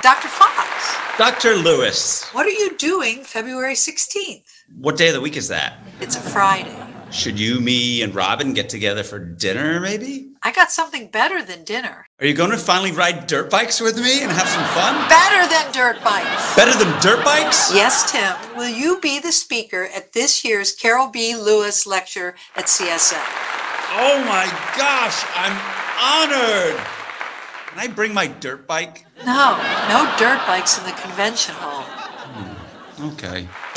Dr. Fox, Dr. Lewis, what are you doing February 16th? what day of the week is that? It's a Friday. Should you, me, and Robin get together for dinner, maybe? I got something better than dinner. Are you going to finally ride dirt bikes with me and have some fun? Better than dirt bikes. Better than dirt bikes? Yes, Tim. Will you be the speaker at this year's Carole B. Lewis lecture at CSL? Oh my gosh, I'm honored. Can I bring my dirt bike? No dirt bikes in the convention hall. Okay.